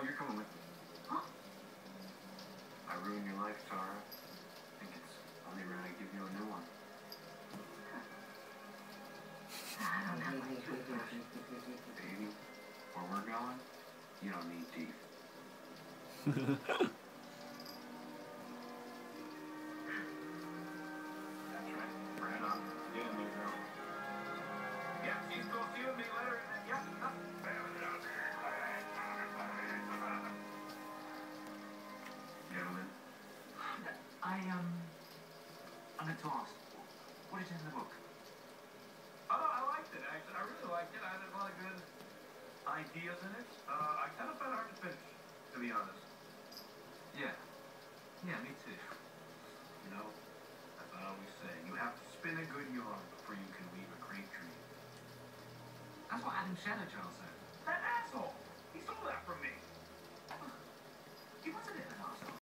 you're coming with me. Huh? I ruined your life, Tara. I think it's only right I give you a new one. I don't have my toothbrush. Baby, where we're going, you don't need teeth. That's right. Right on. You and me, girl. Yeah, she's cool. You and me later. Yeah. Gentlemen. I'm at loss. What is in the book? Oh, I liked it, actually. I really liked it. I had a lot of good ideas in it. I kind of found it hard to finish, to be honest. Yeah. Yeah, me too. You know, as I always say, you have to spin a good yarn before you can weave a great dream. That's what Adam Shadow Charles said. That asshole!